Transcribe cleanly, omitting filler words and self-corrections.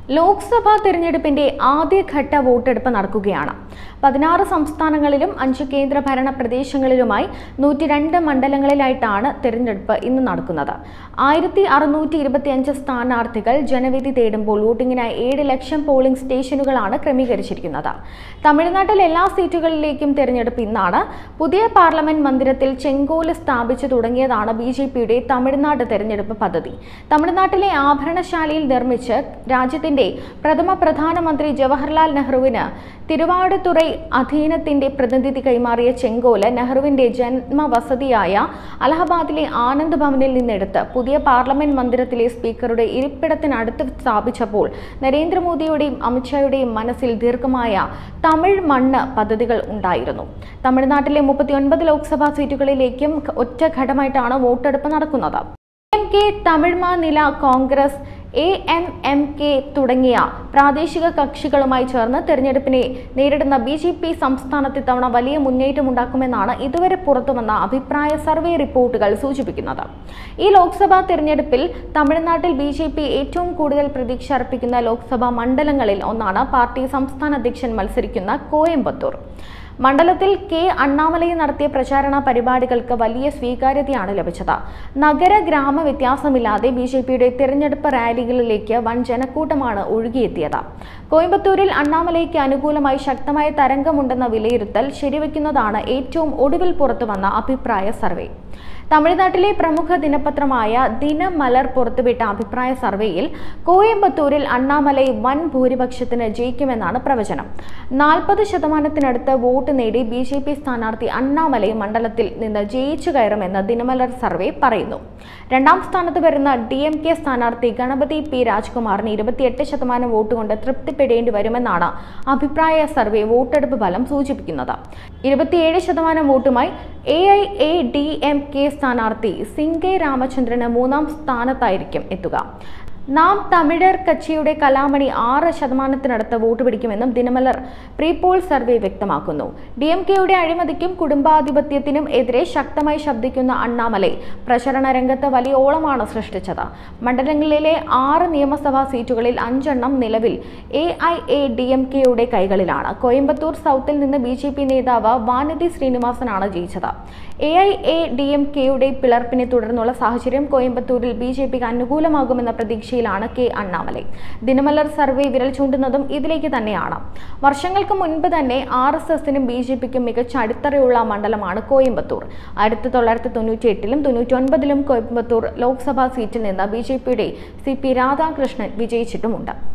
ലോക്സഭാ തിരഞ്ഞെടുപ്പിന്റെ ആദ്യഘട്ട വോട്ടെടുപ്പ് നടക്കുകയാണ്. 16 സംസ്ഥാനങ്ങളിലും 5 കേന്ദ്രഭരണ പ്രദേശങ്ങളിലുമായി 102 മണ്ഡലങ്ങളിലായിട്ടാണ് തിരഞ്ഞെടുപ്പ് ഇന്ന് നടക്കുന്നത്. 1625 സ്ഥാനാർത്ഥികൾ ജനവിധി തേടുമ്പോൾ വോട്ടിംഗിനായി 7 ലക്ഷം പോളിംഗ് സ്റ്റേഷനുകളാണ് ക്രമീകരിച്ചിരിക്കുന്നത്. തമിഴ്നാട്ടിൽ എല്ലാ സീറ്റുകളിലേക്കും തിരഞ്ഞെടുപ്പ് ഇന്നാണ്. പുതിയ പാർലമെന്റ് മന്ദിരത്തിൽ ചെങ്കോല് സ്ഥാപിച്ചു തുടങ്ങിയതാണ് ബിജെപിയുടെ തമിഴ്നാട് തിരഞ്ഞെടുപ്പ് പദ്ധതി. തമിഴ്നാട്ടിലെ ആഭരണശാലയിൽ നിർമ്മിച്ച് രാജ്യത്തിന്റെ പ്രഥമ പ്രധാനമന്ത്രി ജവഹർലാൽ നെഹ്റുവിന് തിരുവാടുതുറൈ അധീനത്തിന്റെ പ്രതിനിധി കൈമാറിയ ചെങ്കോല് നെഹ്റുവിന്റെ ജന്മവസതിയായ അലഹബാദിലെ ആനന്ദ് ഭവനിൽ നിന്നെടുത്ത് പുതിയ പാർലമെന്റ് മന്ദിരത്തിലെ സ്പീക്കറുടെ ഇരിപ്പിടത്തിനടുത്ത് സ്ഥാപിച്ചപ്പോൾ നരേന്ദ്രമോദിയുടെയും അമിത്ഷായുടെയും മനസ്സിൽ ദീർഘമായ തമിഴ് മണ്ണ് പദ്ധതികൾ ഉണ്ടായിരുന്നു. തമിഴ്നാട്ടിലെ 39 ലോക്സഭാ സീറ്റുകളിലേക്കും ഒറ്റഘട്ടമായിട്ടാണ് വോട്ടെടുപ്പ് നടക്കുന്നത്. തമിഴ്മാനില കോൺഗ്രസ്, AMMK തുടങ്ങിയ പ്രാദേശിക കക്ഷികളുമായി ചേർന്ന് തെരഞ്ഞെടുപ്പിനെ നേരിടുന്ന ബിജെപി സംസ്ഥാനത്ത് ഇത്തവണ വലിയ മുന്നേറ്റമുണ്ടാക്കുമെന്നാണ് ഇതുവരെ പുറത്തുവന്ന അഭിപ്രായ സർവേ റിപ്പോർട്ടുകൾ സൂചിപ്പിക്കുന്നത്. ഈ ലോക്സഭാ തെരഞ്ഞെടുപ്പിൽ തമിഴ്നാട്ടിൽ ബിജെപി ഏറ്റവും കൂടുതൽ പ്രതീക്ഷ അർപ്പിക്കുന്ന ലോക്സഭാ മണ്ഡലങ്ങളിൽ ഒന്നാണ് പാർട്ടി സംസ്ഥാന അധ്യക്ഷൻ മത്സരിക്കുന്ന കോയമ്പത്തൂർ. മണ്ഡലത്തിൽ അണ്ണാമലൈ നടത്തിയ പ്രചാരണ പരിപാടികൾക്ക് വലിയ സ്വീകാര്യതയാണ് ലഭിച്ചത്. നഗര ഗ്രാമ വ്യത്യാസമില്ലാതെ ബിജെപിയുടെ തിരഞ്ഞെടുപ്പ് റാലികളിലേക്ക് വൻ ജനക്കൂട്ടമാണ് ഒഴുകിയെത്തിയത്. കോയമ്പത്തൂരിൽ അണ്ണാമലൈക്ക് അനുകൂലമായി ശക്തമായ തരംഗമുണ്ടെന്ന വിലയിരുത്തൽ ശരിവെക്കുന്നതാണ് ഏറ്റവും ഒടുവിൽ പുറത്തുവന്ന അഭിപ്രായ സർവേ. തമിഴ്നാട്ടിലെ പ്രമുഖ ദിനപത്രമായ ദിനമലർ പുറത്തുവിട്ട അഭിപ്രായ സർവേയിൽ കോയമ്പത്തൂരിൽ അണ്ണാമലൈ വൻ ഭൂരിപക്ഷത്തിന് ജയിക്കുമെന്നാണ് പ്രവചനം. 40% വോട്ട് നേടി ബിജെപി സ്ഥാനാർത്ഥി അണ്ണാമലൈ മണ്ഡലത്തിൽ നിന്ന് ജയിച്ചു കയറുമെന്ന് ദിനമലർ സർവേ പറയുന്നു. രണ്ടാം സ്ഥാനത്ത് വരുന്ന DMK സ്ഥാനാർത്ഥി ഗണപതി P രാജ്കുമാറിന് 28% വോട്ട് കൊണ്ട് തൃപ്തിപ്പെടേണ്ടി വരുമെന്നാണ് അഭിപ്രായ സർവേ വോട്ടെടുപ്പ് ഫലം സൂചിപ്പിക്കുന്നത്. 27% വോട്ടുമായി AIADMK സ്ഥാനാർത്ഥി സിംഗെ രാമചന്ദ്രന് 3ാം സ്ഥാനത്തായിരിക്കും എത്തുക. നാം തമിഴർ കക്ഷിയുടെ കലാമണി 6% വോട്ട് പിടിക്കുമെന്നും ദിനമലർ പ്രീപോൾ സർവേ വ്യക്തമാക്കുന്നു. DMKയുടെ അഴിമതിക്കും കുടുംബാധിപത്യത്തിനും എതിരെ ശക്തമായി ശബ്ദിക്കുന്ന അണ്ണാമലൈ പ്രചരണ രംഗത്ത് വലിയ ഓളമാണ് സൃഷ്ടിച്ചത്. മണ്ഡലങ്ങളിലെ 6 നിയമസഭാ സീറ്റുകളിൽ 5 നിലവിൽ AIADMKയുടെ കൈകളിലാണ്. കോയമ്പത്തൂർ സൗത്തിൽ നിന്ന് BJP നേതാവ് വാനതി ശ്രീനിവാസനാണ് ജയിച്ചത്. AIADMKയുടെ പിളർപ്പിനെ തുടർന്നുള്ള സാഹചര്യം കോയമ്പത്തൂരിൽ BJPക്ക് അനുകൂലമാകുമെന്ന പ്രതീക്ഷ അണ്ണാമലൈ. ദിനമലർ സർവേ വിരൽ ചൂണ്ടുന്നതും ഇതിലേക്ക് തന്നെയാണ്. വർഷങ്ങൾക്ക് മുൻപ് തന്നെ RSSനും BJPക്കും മികച്ച അടിത്തറയുള്ള മണ്ഡലമാണ് കോയമ്പത്തൂർ. 1998ലും 99ലും കോയമ്പത്തൂർ ലോക്സഭാ സീറ്റിൽ നിന്ന് BJPയുടെ CP രാധാകൃഷ്ണൻ വിജയിച്ചിട്ടുമുണ്ട്.